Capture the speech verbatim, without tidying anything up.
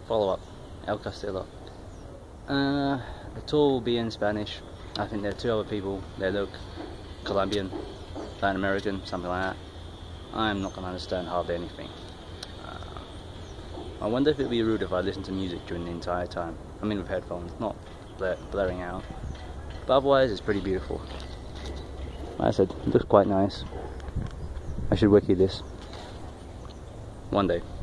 follow up, El Castillo. Uh, the tour will be in Spanish. I think there are two other people. They look Colombian, Latin American, something like that. I'm not going to understand hardly anything. Uh, I wonder if it would be rude if I listened to music during the entire time. I mean with headphones, not blur blaring out. But otherwise it's pretty beautiful. Like I said, it looks quite nice. I should wiki this one day.